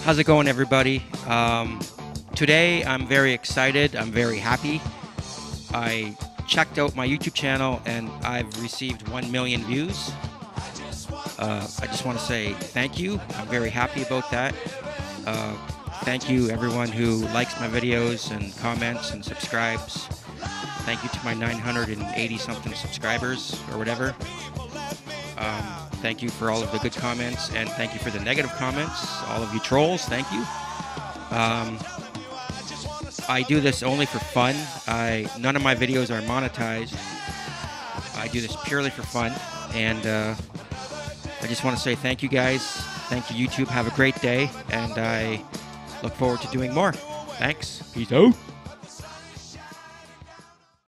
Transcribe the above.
How's it going, everybody? Today I'm very excited. I'm very happy. I checked out my YouTube channel and I've received 1 million views. I just want to say thank you. I'm very happy about that. Thank you everyone who likes my videos and comments and subscribes. Thank you to my 980 something subscribers or whatever. Thank you for all of the good comments, and thank you for the negative comments. All of you trolls, thank you. I do this only for fun. None of my videos are monetized. I do this purely for fun, and I just want to say thank you guys. Thank you, YouTube. Have a great day, and I look forward to doing more. Thanks. Peace out.